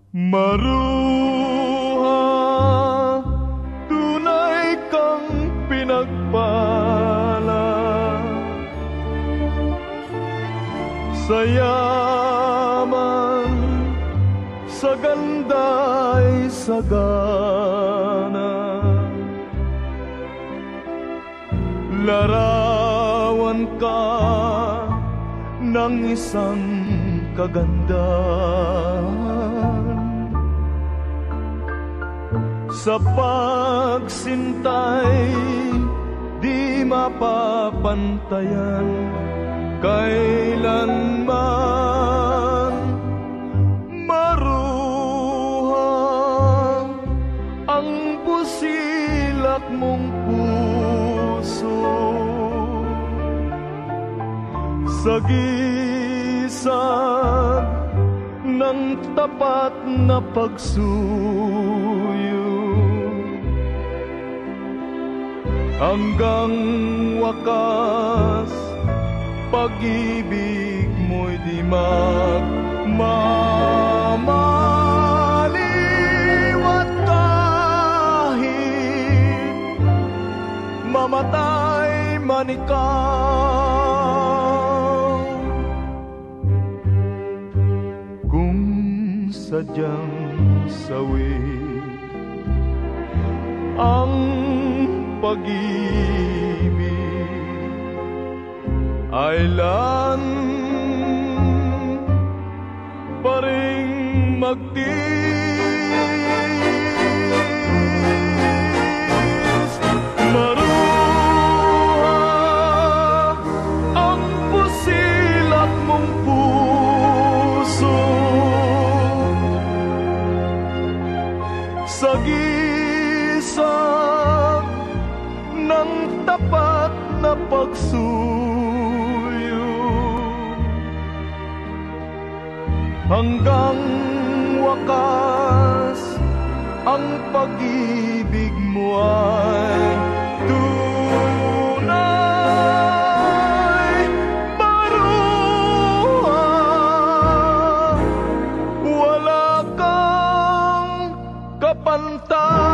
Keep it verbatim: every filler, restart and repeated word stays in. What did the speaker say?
Maruha, tunay kang pinagpala, sa yaman, sa ganda'y sagana. Larawan ka ng isang kagandahan, sa pagsintay di mapapantayan kailanman. Maruha ang busilak mong puso, sa gisag ng tapat na pagsuyo, hanggang wakas pag-ibig mo'y di magmamaliwat, kahit mamatay man ikaw. Kung sadyang sawi ang pag-ibig ay lan pa ring magtiis. Maruha ang pusilak mong puso, sa gisag ng tapat na pagsuyo, hanggang wakas ang pag-ibig mo ay tunay. Maruha, wala kang kapantay.